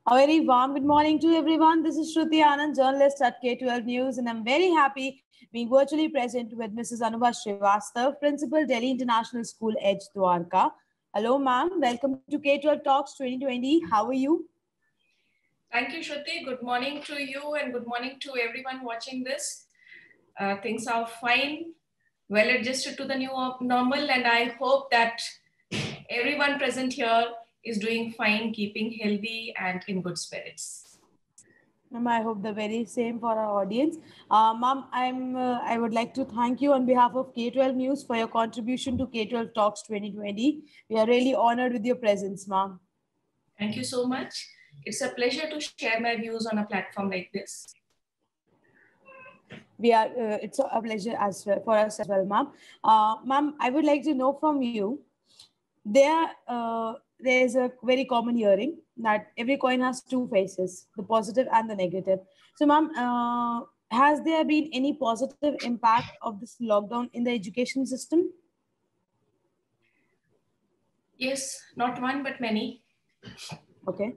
A very warm good morning to everyone. This is Shruti Anand, journalist at K12 News, and I'm very happy being virtually present with Mrs. Anubha Srivastav, Principal, Delhi International School, Edge, Dwarka. Hello, ma'am. Welcome to K12 Talks 2020. How are you? Thank you, Shruti. Good morning to you and good morning to everyone watching this. Things are fine, well adjusted to the new normal, and I hope that everyone present here is doing fine, keeping healthy and in good spirits. Ma'am, I hope the very same for our audience. Ma'am, I would like to thank you on behalf of K12 News for your contribution to K12 Talks 2020. We are really honored with your presence, ma'am. Thank you so much. It's a pleasure to share my views on a platform like this. It's a pleasure as well for us as well, ma'am. Ma'am, I would like to know from you. There is a very common hearing that every coin has two faces, the positive and the negative. So, ma'am, has there been any positive impact of this lockdown in the education system? Yes, not one, but many. Okay.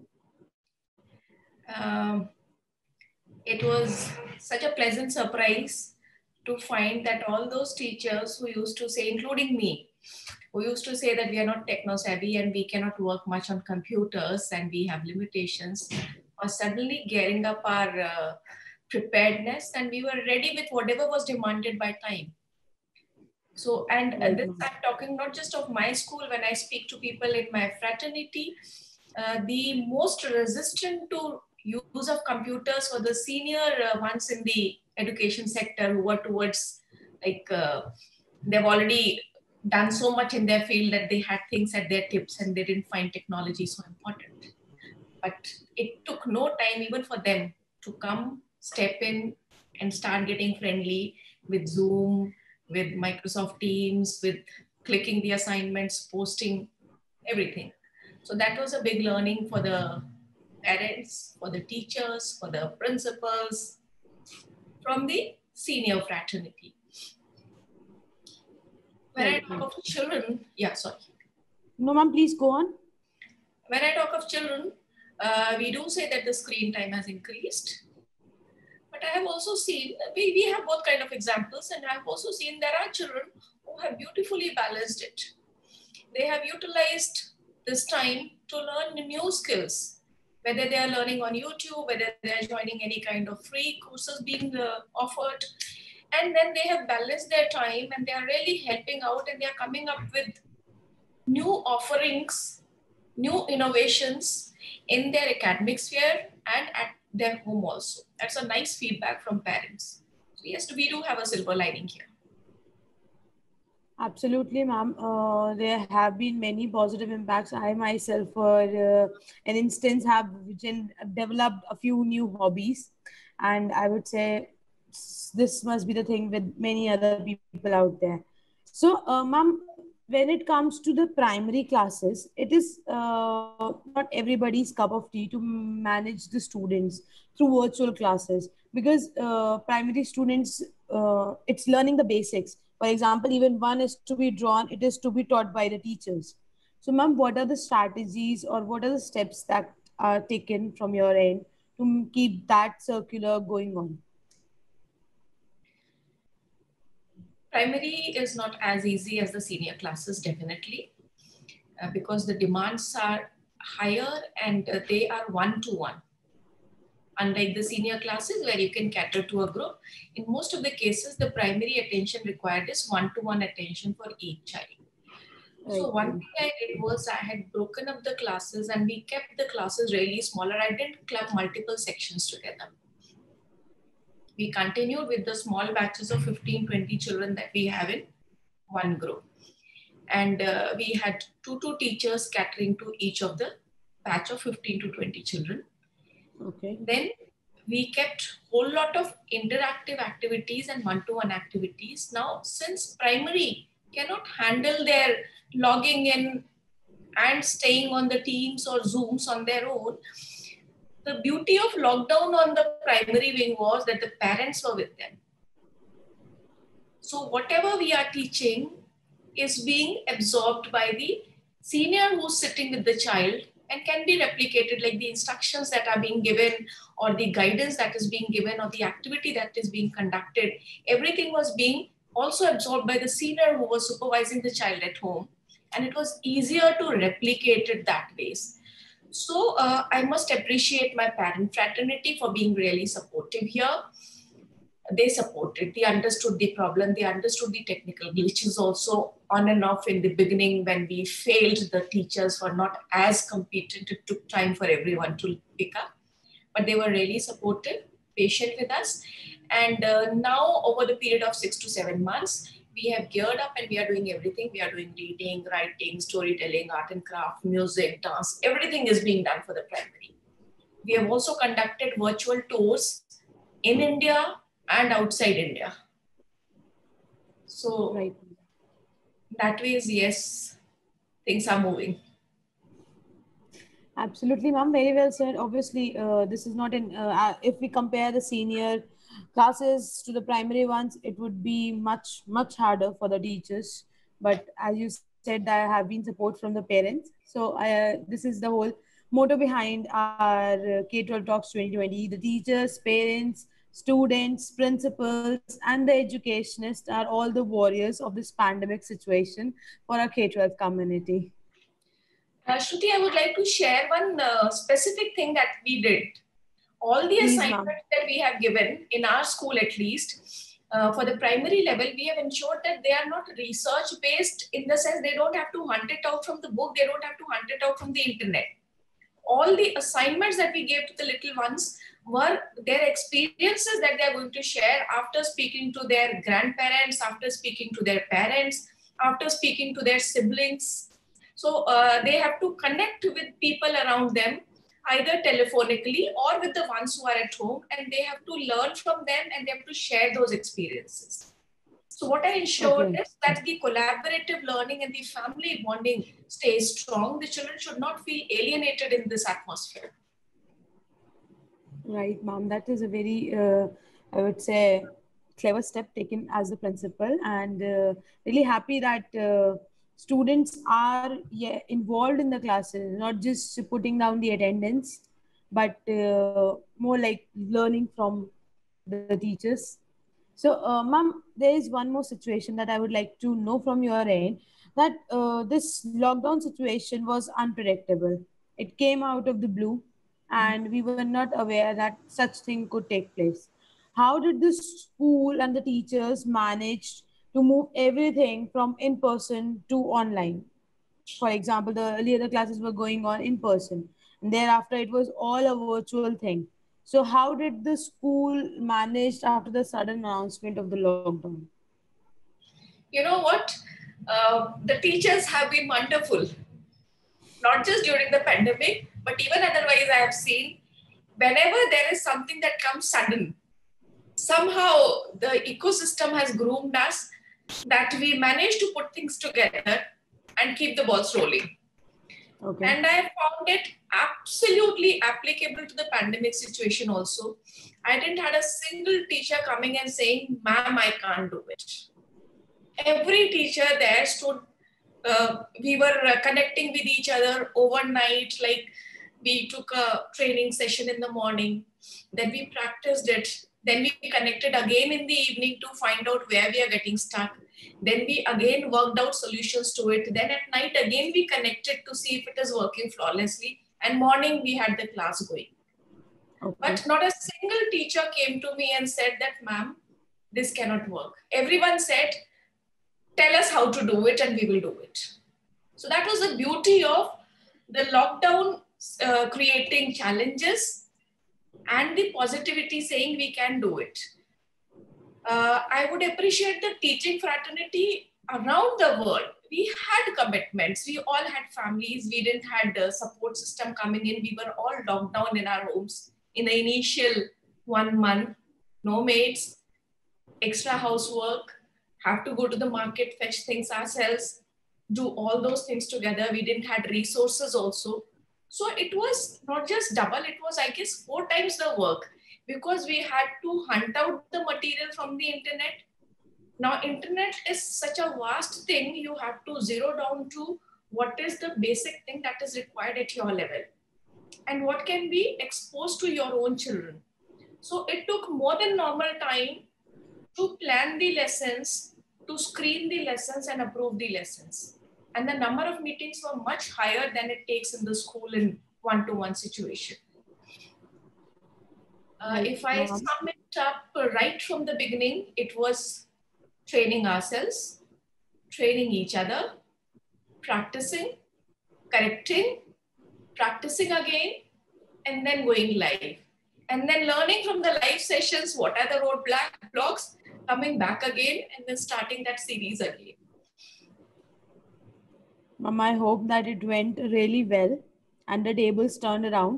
It was such a pleasant surprise to find that all those teachers who used to say, including me, who used to say that we are not techno-savvy and we cannot work much on computers and we have limitations, are suddenly gearing up our preparedness, and we were ready with whatever was demanded by time. So, and this I'm talking not just of my school. When I speak to people in my fraternity, the most resistant to use of computers were the senior ones in the education sector who were towards like they've already done so much in their field that they had things at their tips and they didn't find technology so important. But it took no time even for them to come, step in and start getting friendly with Zoom, with Microsoft Teams, with clicking the assignments, posting, everything. So that was a big learning for the parents, for the teachers, for the principals, from the senior fraternity. When I talk of children, sorry. No, ma'am, please go on. When I talk of children, we do say that the screen time has increased. But I have also seen, we have both kind of examples, and I have also seen there are children who have beautifully balanced it. They have utilized this time to learn new skills, whether they are learning on YouTube, whether they are joining any kind of free courses being offered. And then they have balanced their time and they are really helping out, and they are coming up with new offerings, new innovations in their academic sphere and at their home also. That's a nice feedback from parents. So yes, we do have a silver lining here. Absolutely, ma'am. There have been many positive impacts. I myself, for an instance, have developed a few new hobbies, and I would say this must be the thing with many other people out there. So, ma'am, when it comes to the primary classes, it is not everybody's cup of tea to manage the students through virtual classes, because primary students, it's learning the basics. For example, even one is to be drawn, it is to be taught by the teachers. So, ma'am, what are the strategies or what are the steps that are taken from your end to keep that circular going on? Primary is not as easy as the senior classes, definitely, because the demands are higher and they are one-to-one. Unlike the senior classes where you can cater to a group, in most of the cases, the primary attention required is one-to-one attention for each child. So one thing I did was I had broken up the classes and we kept the classes really smaller. I didn't club multiple sections together. We continued with the small batches of 15, 20 children that we have in one group. And we had two teachers catering to each of the batch of 15 to 20 children. Okay. Then we kept whole lot of interactive activities and one-to-one activities. Now, since primary cannot handle their logging in and staying on the Teams or Zooms on their own, the beauty of lockdown on the primary wing was that the parents were with them. So whatever we are teaching is being absorbed by the senior who's sitting with the child and can be replicated, like the instructions that are being given or the guidance that is being given or the activity that is being conducted. Everything was being also absorbed by the senior who was supervising the child at home. And it was easier to replicate it that ways. So I must appreciate my parent fraternity for being really supportive here. They supported, they understood the problem, they understood the technical glitches also on and off in the beginning when we failed, the teachers were not as competent, it took time for everyone to pick up, but they were really supportive, patient with us. And now over the period of 6 to 7 months, we have geared up and we are doing everything. We are doing reading, writing, storytelling, art and craft, music, dance, everything is being done for the primary. We have also conducted virtual tours in India and outside India. So Right. that way, yes, things are moving. Absolutely, ma'am. Very well said. Obviously, this is not in. If we compare the senior classes to the primary ones, it would be much harder for the teachers. But as you said, there have been support from the parents. So this is the whole motto behind our K-12 Talks 2020. The teachers, parents, students, principals, and the educationists are all the warriors of this pandemic situation for our K-12 community. Shruti, I would like to share one specific thing that we did. All the Please, assignments ma'am. that we have given in our school, at least for the primary level, we have ensured that they are not research based, in the sense they don't have to hunt it out from the book, they don't have to hunt it out from the internet. All the assignments that we gave to the little ones were their experiences that they are going to share after speaking to their grandparents, after speaking to their parents, after speaking to their siblings. So they have to connect with people around them, either telephonically or with the ones who are at home, and they have to learn from them and they have to share those experiences. So what I ensured is that the collaborative learning and the family bonding stays strong. The children should not feel alienated in this atmosphere. Right, ma'am. That is a very, I would say, clever step taken as the principal, and really happy that students are, yeah, involved in the classes, not just putting down the attendance, but more like learning from the teachers. So, ma'am, there is one more situation that I would like to know from your end, that this lockdown situation was unpredictable. It came out of the blue, and we were not aware that such thing could take place. How did the school and the teachers manage to move everything from in person to online? For example, the earlier the classes were going on in person, and thereafter it was all a virtual thing. So how did the school manage after the sudden announcement of the lockdown? You know what? The teachers have been wonderful, not just during the pandemic, but even otherwise. I have seen whenever there is something that comes sudden, somehow the ecosystem has groomed us that we manage to put things together and keep the balls rolling. Okay. And I found it absolutely applicable to the pandemic situation also. I didn't had a single teacher coming and saying, "Ma'am, I can't do it." Every teacher there stood, we were connecting with each other overnight. Like, we took a training session in the morning, then we practiced it, then we connected again in the evening to find out where we are getting stuck. Then we again worked out solutions to it. Then at night again we connected to see if it is working flawlessly. And morning we had the class going. Okay. But not a single teacher came to me and said that, "Ma'am, this cannot work." Everyone said, "Tell us how to do it and we will do it." So that was the beauty of the lockdown, creating challenges and the positivity saying we can do it. I would appreciate the teaching fraternity around the world. We had commitments. We all had families. We didn't had the support system coming in. We were all locked down in our homes in the initial 1 month. No mates, extra housework, have to go to the market, fetch things ourselves, do all those things together. We didn't had resources also. So it was not just double, it was, I guess, 4 times the work, because we had to hunt out the material from the internet. Now, internet is such a vast thing. You have to zero down to what is the basic thing that is required at your level and what can be exposed to your own children. So it took more than normal time to plan the lessons, to screen the lessons and approve the lessons. And the number of meetings were much higher than it takes in the school in one-to-one situation. If I sum it up right from the beginning, it was training ourselves, training each other, practicing, correcting, practicing again, and then going live. And then learning from the live sessions, what are the roadblocks, coming back again, and then starting that series again. Mom, I hope that it went really well and the tables turned around.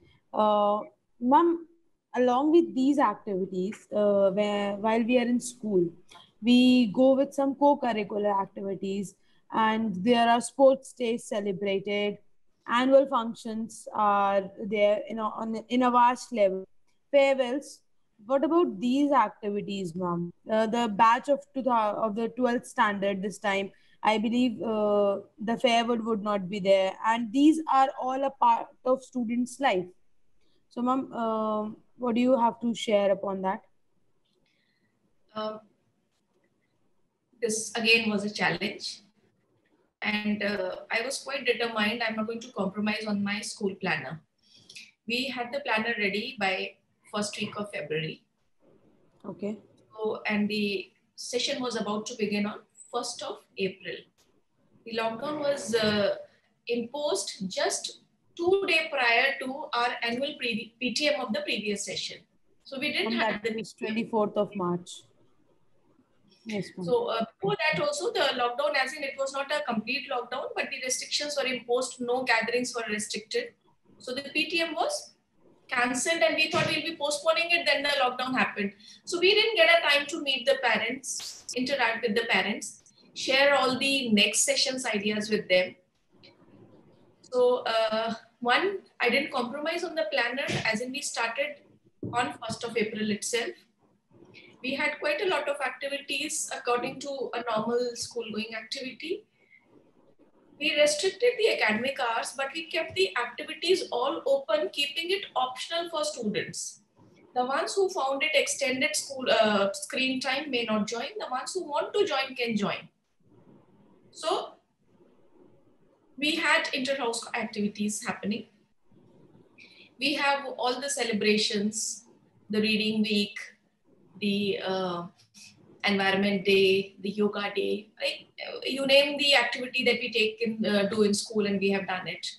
Mom, along with these activities, while we are in school, we go with some co-curricular activities, and there are sports days celebrated, annual functions are there, in a vast level, farewells. What about these activities, ma'am? The batch of the 12th standard this time, I believe the farewell would not be there, and these are all a part of students' life. So, ma'am, what do you have to share upon that? This again was a challenge, and I was quite determined. I'm not going to compromise on my school planner. We had the planner ready by first week of February. Okay. So, and the session was about to begin on 1st of April. The lockdown was imposed just 2 days prior to our annual PTM of the previous session. So we didn't have the 24th of March. Yes, ma'am. So before that also the lockdown, as in it was not a complete lockdown, but the restrictions were imposed, no gatherings were restricted. So the PTM was cancelled and we thought we'll be postponing it, then the lockdown happened. So we didn't get a time to meet the parents, interact with the parents, share all the next session's ideas with them. So one, I didn't compromise on the planner, as in we started on 1st of April itself. We had quite a lot of activities according to a normal school going activity. We restricted the academic hours, but we kept the activities all open, keeping it optional for students. The ones who found it extended school screen time may not join. The ones who want to join can join. So we had inter-house activities happening. We have all the celebrations, the reading week, the environment day, the yoga day, right? You name the activity that we take in do in school, and we have done it.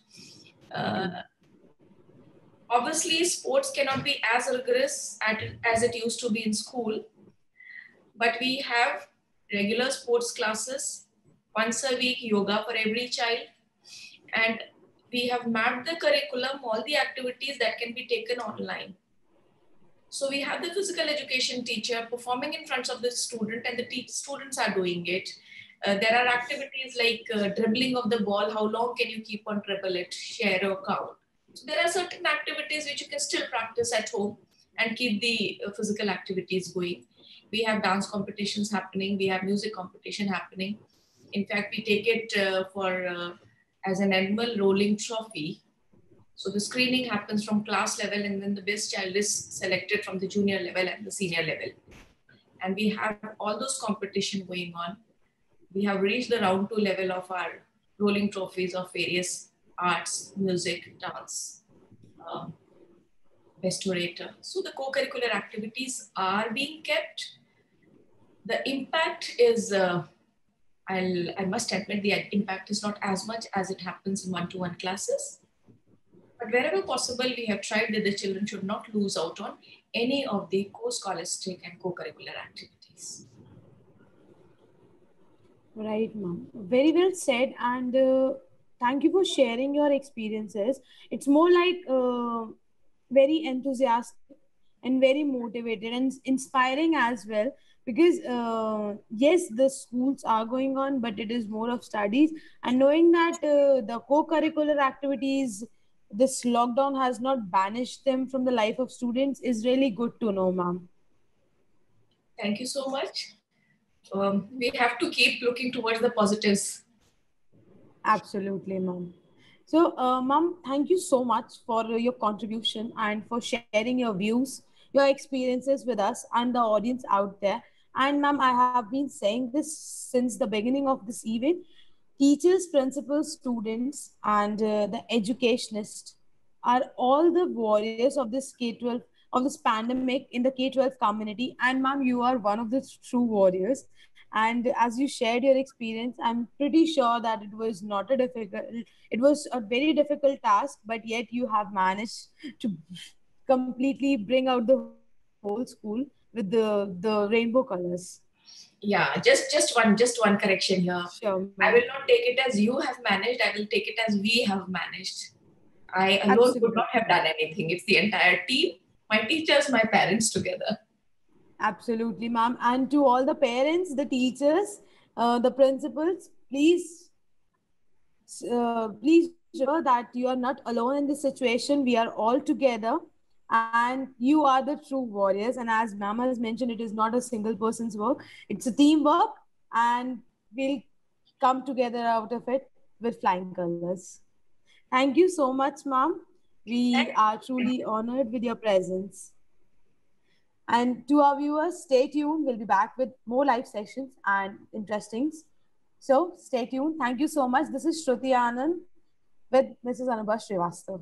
Obviously, sports cannot be as rigorous as it used to be in school, but we have regular sports classes, once a week yoga for every child, and we have mapped the curriculum, all the activities that can be taken online. So we have the physical education teacher performing in front of the student, and the students are doing it. There are activities like dribbling of the ball. How long can you keep on dribble it, share or count? So there are certain activities which you can still practice at home and keep the physical activities going. We have dance competitions happening. We have music competition happening. In fact, we take it as an annual rolling trophy. So the screening happens from class level, and then the best child is selected from the junior level and the senior level. And we have all those competition going on. We have reached the round 2 level of our rolling trophies of various arts, music, dance, best orator. So the co-curricular activities are being kept. The impact is, I must admit, the impact is not as much as it happens in one-to-one classes. But wherever possible, we have tried that the children should not lose out on any of the co-scholastic and co-curricular activities. Right, ma'am. Very well said. And thank you for sharing your experiences. It's more like very enthusiastic and very motivated and inspiring as well. Because yes, the schools are going on, but it is more of studies. And knowing that the co-curricular activities, this lockdown has not banished them from the life of students, is really good to know, ma'am. Thank you so much. We have to keep looking towards the positives. Absolutely, ma'am. So, ma'am, thank you so much for your contribution and for sharing your views, your experiences with us and the audience out there. And, ma'am, I have been saying this since the beginning of this event. Teachers, principals, students, and the educationists are all the warriors of this K-12, of this pandemic in the K-12 community. And, ma'am, you are one of the true warriors. And as you shared your experience, I'm pretty sure that it was not a difficult, it was a very difficult task, but yet you have managed to completely bring out the whole school with the rainbow colors. Yeah, just one correction here. Sure, ma'am. I will not take it as you have managed. I will take it as we have managed. I alone could Absolutely. not have done anything. It's the entire team, my teachers, my parents together. Absolutely, ma'am. And to all the parents, the teachers, the principals, please remember that you are not alone in this situation. We are all together, and you are the true warriors. And as ma'am has mentioned, it is not a single person's work; it's a teamwork, and we'll come together out of it with flying colors. Thank you so much, ma'am. We are truly honored with your presence. And to our viewers, stay tuned. We'll be back with more live sessions and interestings. So stay tuned. Thank you so much. This is Shruti Anand with Mrs. Anubha Srivastav.